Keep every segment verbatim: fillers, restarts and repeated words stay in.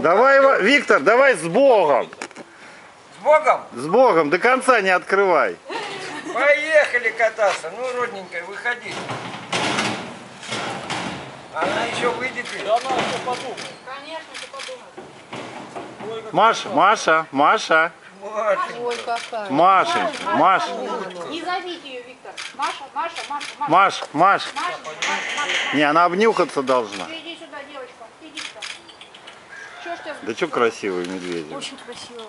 Давай, Виктор, давай с Богом. С Богом? С Богом, до конца не открывай. Поехали кататься. Ну, родненькая, выходи. Она еще выйдет. Да она еще подумает. Конечно, ты подумай. Маша, Маша, Маша. Ой, какая. Маша, Маша. Не зовите ее, Виктор. Маша, Маша, Маша, Маша. Маш, Маш. Маша, Маша, Маша. Не, она обнюхаться должна. Ты иди сюда, девочка. Иди сюда. Чё ж тебя... Да что красивые медведи. Очень красиво.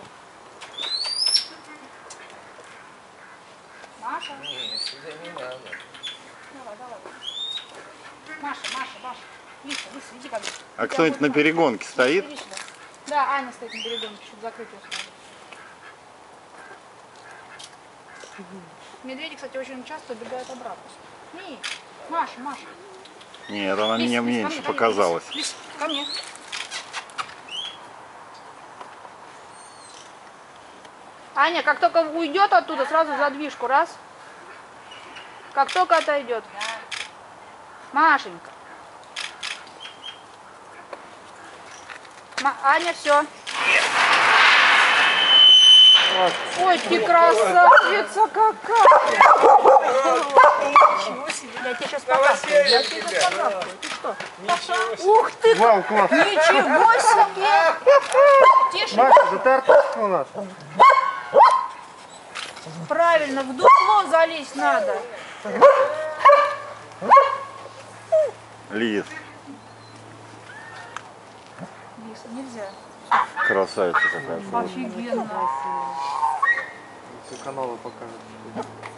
Маша. Не, сюда не надо. Давай, давай. Маша, Маша, Маша. Лиса, Лиса, иди ко мне. А кто-нибудь на перегонке стоит? Иди сюда. Да, Аня стоит на перегонке, чтобы закрыть ее сразу. Медведи, кстати, очень часто убегают обратно. Не, Маша, Маша. Нет, она Лиса, мне Лиса, ко меньше мне, ко мне, показалась. Лиса, Лиса, ко мне. Аня, как только уйдет оттуда, сразу задвижку, раз. Как только отойдет. Машенька. Ма Аня, все. Ой, ты красавица какая! Ничего себе, я тебе сейчас показываю. Я тебе сейчас показываю. Ты что? Ух ты! Вау, класс. Ничего себе! Тише. Маша, да ты артистка у нас. Правильно, в дупло залезть надо. Лиз, Лиса, нельзя. красавица какая. Офигенно. Каналы покажут.